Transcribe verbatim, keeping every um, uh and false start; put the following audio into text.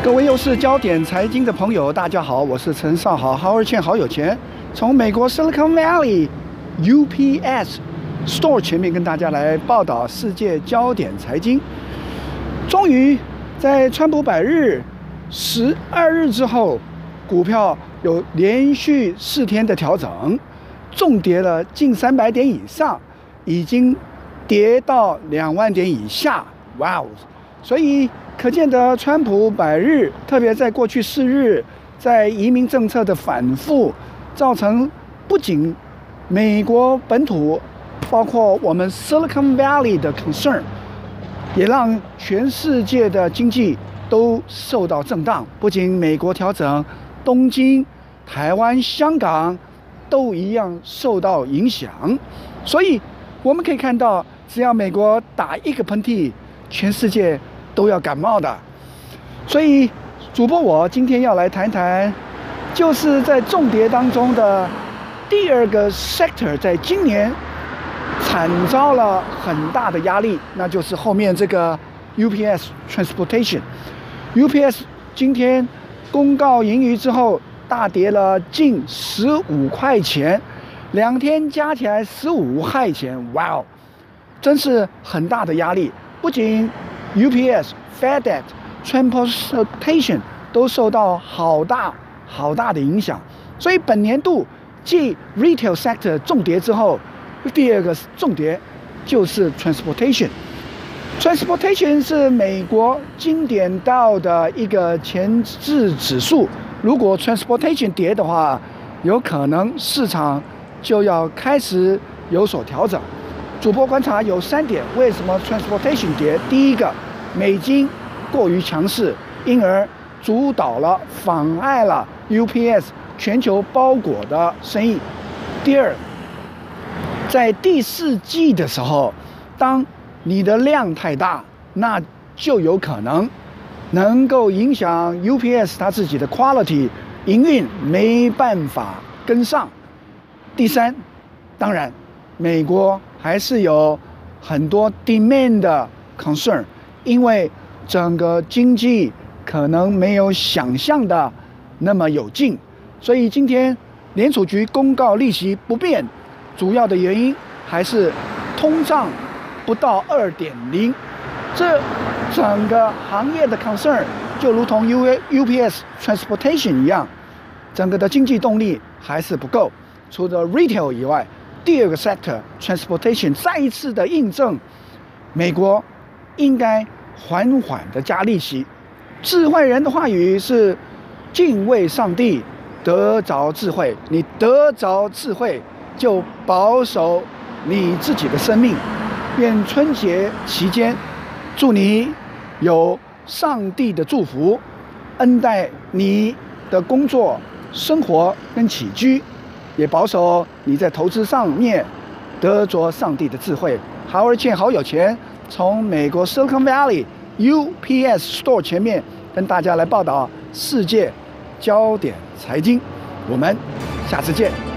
各位又是焦点财经的朋友，大家好，我是陈少豪，豪而欠好有钱，从美国 Silicon Valley U P S Store 前面跟大家来报道世界焦点财经。终于在川普百日十二日之后，股票有连续四天的调整，重跌了近三百点以上，已经跌到两万点以下。哇哦！所以可见得川普百日，特别在过去四日，在移民政策的反复，造成不仅美国本土，包括我们 Silicon Valley 的 concern， 也让全世界的经济都受到震荡。不仅美国调整，东京、台湾、香港都一样受到影响。所以我们可以看到，只要美国打一个喷嚏，全世界都要感冒的。所以主播我今天要来谈谈，就是在重跌当中的第二个 sector， 在今年惨遭了很大的压力，那就是后面这个 U P S Transportation。U P S 今天公告盈余之后，大跌了近十五块钱，两天加起来十五块钱，哇哦，真是很大的压力。不仅 U P S、FedEx、Transportation 都受到好大好大的影响，所以本年度继 Retail Sector 重跌之后，第二个重跌就是 Transportation。Transportation 是美国经典到的一个前置指数，如果 Transportation 跌的话，有可能市场就要开始有所调整。主播观察有三点，为什么 Transportation 跌？第一个，美金过于强势，因而主导了、妨碍了 U P S 全球包裹的生意。第二，在第四季的时候，当你的量太大，那就有可能能够影响 U P S 它自己的 quality 营运没办法跟上。第三，当然，美国还是有很多 demand 的 concern， 因为整个经济可能没有想象的那么有劲，所以今天联储局公告利息不变，主要的原因还是通胀不到 二点零， 这整个行业的 concern 就如同 U P S Transportation 一样，整个的经济动力还是不够。除了 retail 以外，第二个 sector Transportation 再一次的印证，美国应该缓缓的加利息。智慧人的话语是敬畏上帝，得着智慧。你得着智慧，就保守你自己的生命。愿春节期间，祝你有上帝的祝福，恩待你的工作、生活跟起居，也保守你在投资上面得着上帝的智慧。豪而欠好有钱，从美国 Silicon Valley U P S Store 前面跟大家来报道世界焦点财经，我们下次见。